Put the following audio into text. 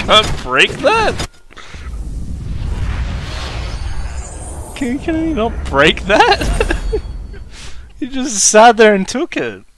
can't break that? Can you not break that? You just sat there and took it.